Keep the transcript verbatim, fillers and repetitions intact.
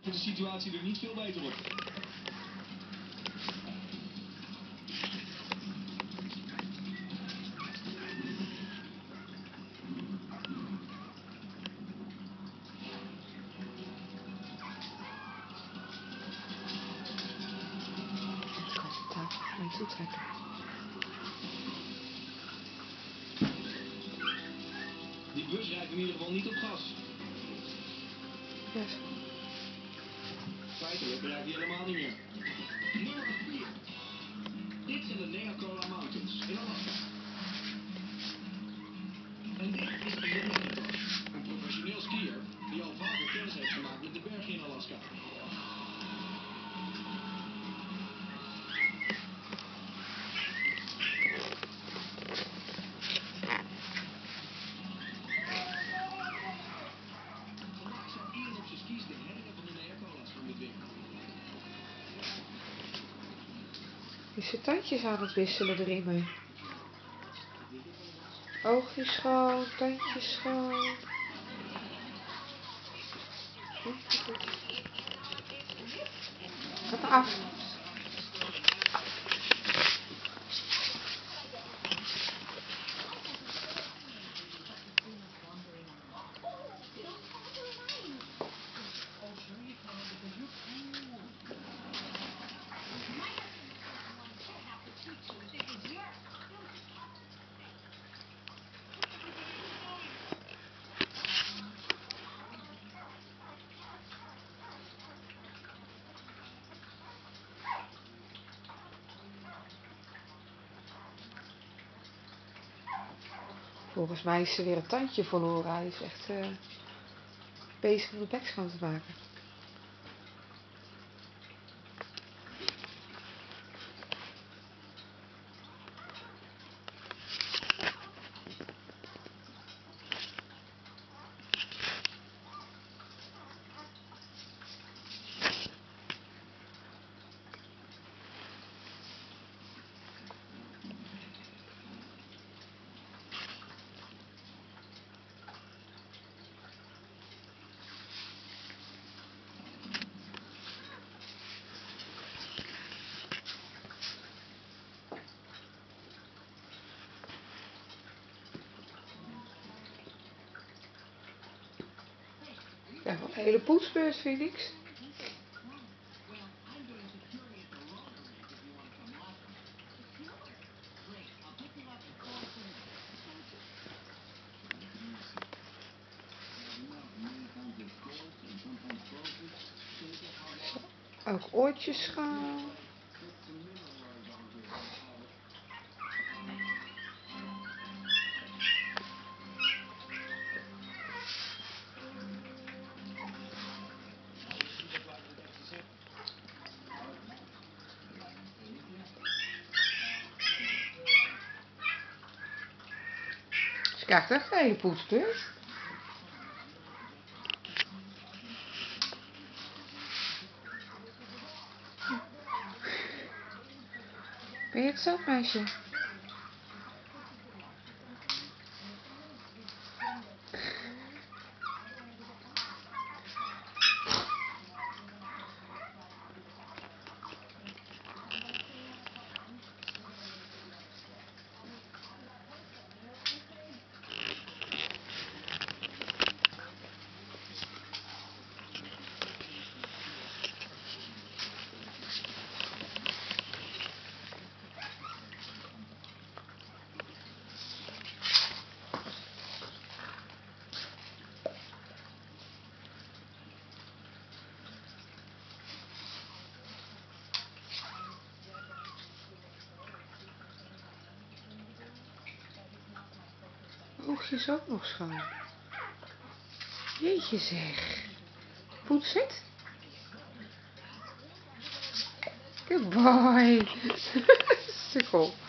de situatie er niet veel beter op. Niet toetrekken. Die bus rijdt in ieder geval niet op gas. Yes. Feitelijk rijdt hij helemaal niet meer. Nummer vier. Dit zijn de Neacola Mountains in Alaska. En dit is Ian McIntosh, een professioneel skier die al vaker kennis heeft gemaakt met de bergen in Alaska. Is ze tandjes aan het wisselen erin mee? Oogjes schoon, tandjes schoon. Gaat af. Volgens mij is ze weer een tandje verloren. Hij is echt uh, bezig om de bek schoon te maken. Ja, een hele poetsbeurt vind ik niks. Ook oortjes schoon. Ze krijgt echt een hele poetsbeurt. Ben je het zat, meisje? Oogjes ook nog schoon. Jeetje zeg. Poets het? Good boy. Sukkel.